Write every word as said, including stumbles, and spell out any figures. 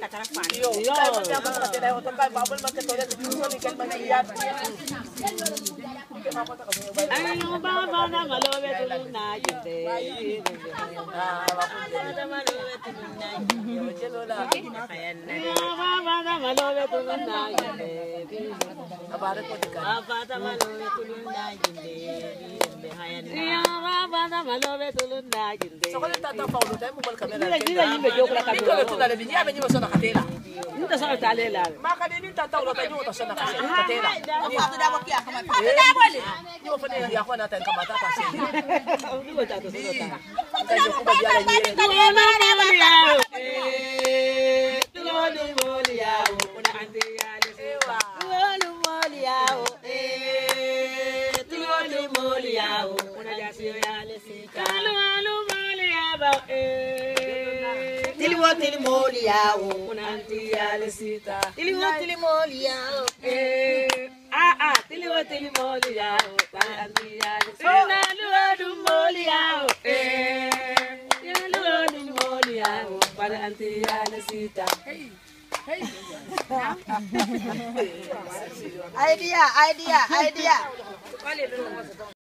katarafan. Yo, kaya magkama sa kanila yung otong kaya babal magkatulad sa puso ni Kalman Iyat. Ay, yung baba na malobe tulong na yun din. Baba na malobe tulong na yun din. Abare po di ka. Baba na malobe tulong na yun din. Baba na malobe tulong na yun din. So kung nagtatapaw mo tayo, mubal kami na. Hindi na hindi joke lang kami. Hindi ko ito nalabin niya, hindi mo sa nakatela. Hindi sa nakatela. Makaninin tataw na tayo ito sa nakatela. Pato dapat kaya kamay. Pato dapat. Hindi mo pa nila ako natin kamata kasi. Hindi ko tato sa tato. Pato dapat kaya kamay. Tulolo mo liyaw, una antiyali sewa. Tulolo mo liyaw, tulolo mo liyaw, una jasiyo yale sika. Tulolo mo liyaw, tiliwo tilimo liyaw, una antiyali sita. Tiliwo tilimo liyaw, ah ah, tiliwo tilimo liyaw, una antiyali sita. Tulolo mo liyaw, tulolo mo liyaw, para antiyali sita. Idea, idea, idea.